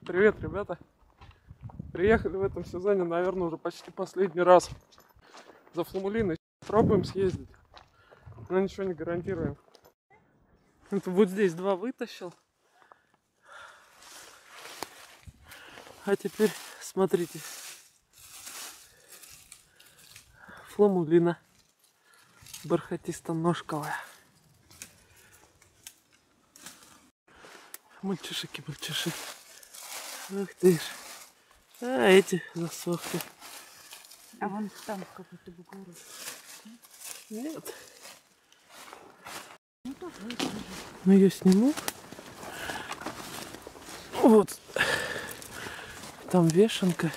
Привет, ребята! Приехали в этом сезоне, наверное, уже почти последний раз за Фламулиной. Пробуем съездить, но ничего не гарантируем. Это вот здесь два вытащил. А теперь смотрите. Фламулина бархатисто-ножковая. Мальчишики. Ах ты ж. А эти засохли. А вон там какой-то бугорок. Нет. Ну так, Ну я сниму. Вот. Там вешенка.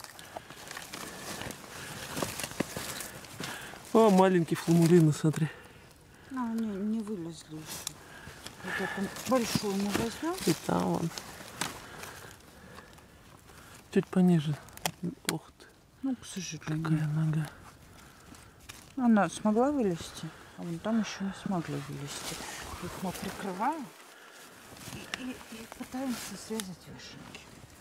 О, маленький фламулин, смотри. ну, не вылезли еще. Вот это большую мы возьмем. И там он. Чуть пониже. Ох ты. Ну, к сожалению. Какая нога. Она смогла вылезти, а вон там еще не смогли вылезти. Их мы прикрываем и пытаемся связать вешенки.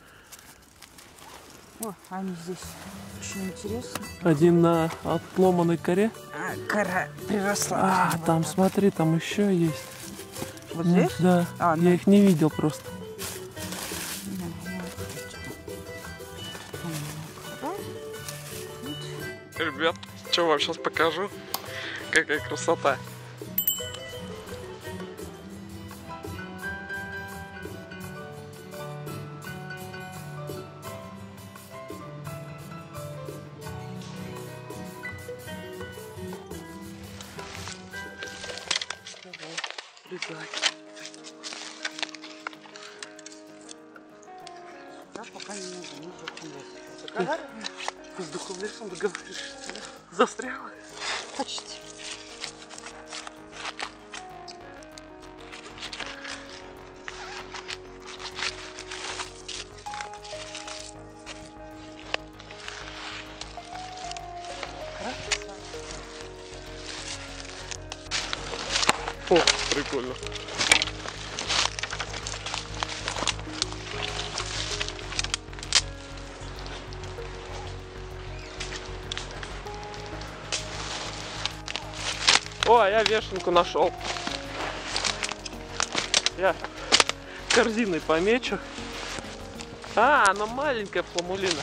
О, они здесь очень интересно. Один на отломанной коре. А, кора приросла. А, там смотри, там еще есть. Вот здесь? Да. А, я их не видел просто. Ребят, что вам сейчас покажу? Какая красота. Да, пока не Ты с духом лесом договоришься? Застряла? почти. О, прикольно. О, а я вешенку нашел. Я корзиной помечу. А, она маленькая фламулина.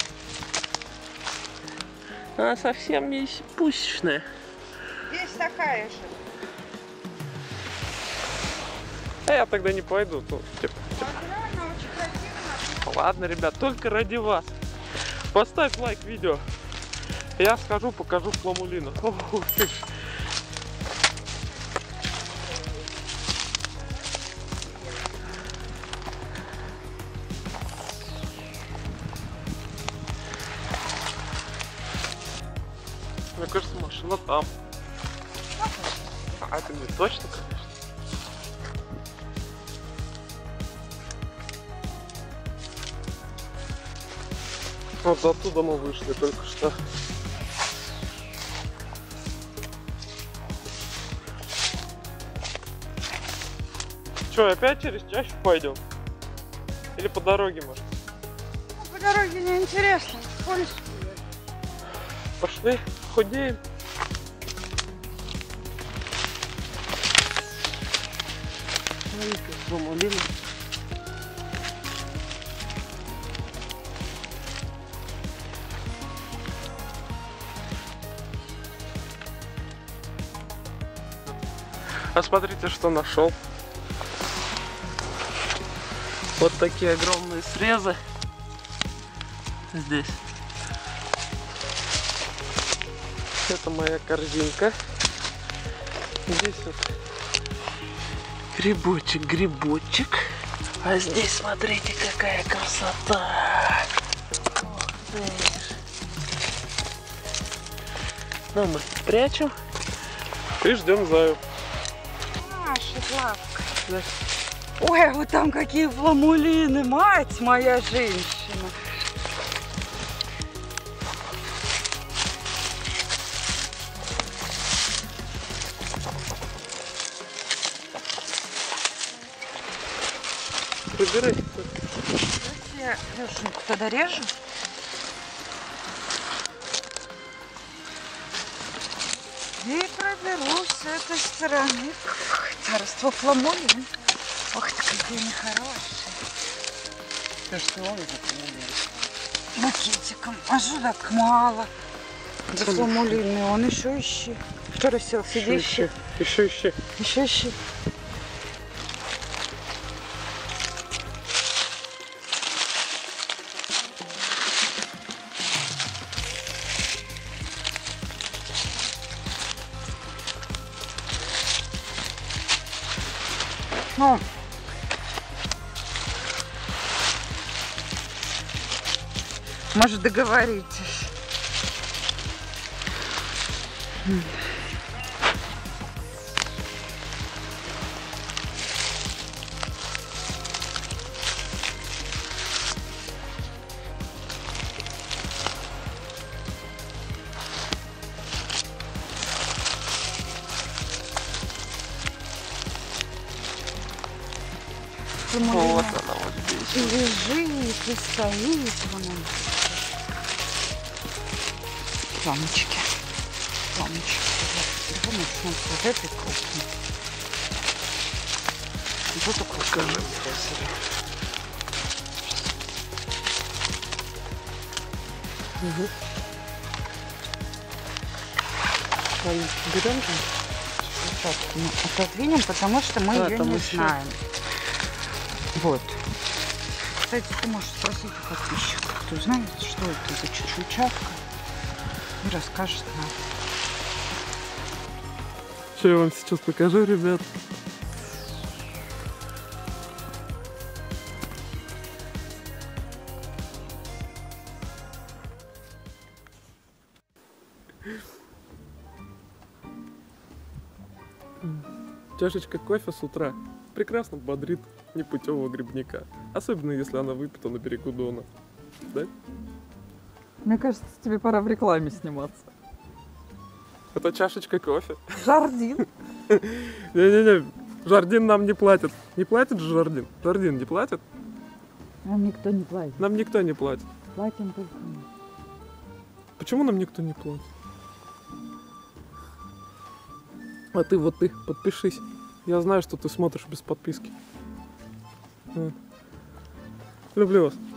Она совсем не пусечная. Здесь такая же. А я тогда не пойду. Ну, типа. Она очень красивая. Ладно, ребят, только ради вас. Поставь лайк видео. Я схожу, покажу фламулину. Ох ты ж. Мне кажется, машина там. А это не точно, конечно. Вот оттуда мы вышли только что. Че, опять через чащу пойдем? Или по дороге, может? Ну, по дороге неинтересно. Скользко. Пошли, худеем. Маленькая фламулина. А смотрите, что нашел. Вот такие огромные срезы здесь. Это моя корзинка. Здесь вот грибочек. А здесь смотрите, какая красота. Ух ты. Ну, мы прячем и ждем Заю. Шедлавка. Да. Ой, а вот там какие фламулины, мать моя женщина. Выбирай. я Лешеньку туда режу. И проберусь с этой стороны. Царство фламулин. Ох ты, какие они хорошие. Ты ж сказала, что Макетиком. А что так мало? Да фламулины. Он еще ищи. Что рассел? Сиди ищи. Еще ищи. Еще ищи. Ну, может, договоритесь. Вот она вот здесь. И лежит, и стоит вон он. Ламочки. Ламочки. Давай начнем с вот этой крупной. Вот эту крупную. Угу. Ладно, берем же? Сейчас мы отодвинем, потому что мы ее там не еще. знаем. Вот. Кстати, ты можешь спросить у подписчиков, кто знает, что это за чечевичатка, и расскажет нам. Что я вам сейчас покажу, ребят? Чашечка кофе с утра прекрасно бодрит непутевого грибника. Особенно, если она выпита на берегу Дона. Да? Мне кажется, тебе пора в рекламе сниматься. Это чашечка кофе. Жардин. Не-не-не, Жардин нам не платит. Не платит же Жардин? Жардин не платит? Нам никто не платит. Нам никто не платит. Платим только мы. Почему нам никто не платит? А ты вот ты, подпишись. Я знаю, что ты смотришь без подписки. Вот. Люблю вас.